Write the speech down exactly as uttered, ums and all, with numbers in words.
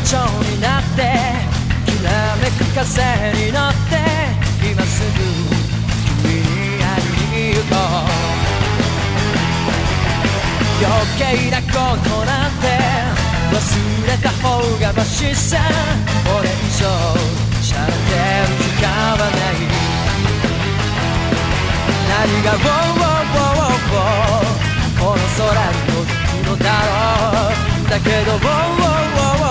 蝶になってきらめく風に乗って今すぐ君に会いに行こう。余計なことなんて忘れた方がマシさ。これ以上しゃれてる時間はない。何が「ウォーウォーウォーウォー」この空に届くのだろう。だけど「ウォーウォーウォーウォー」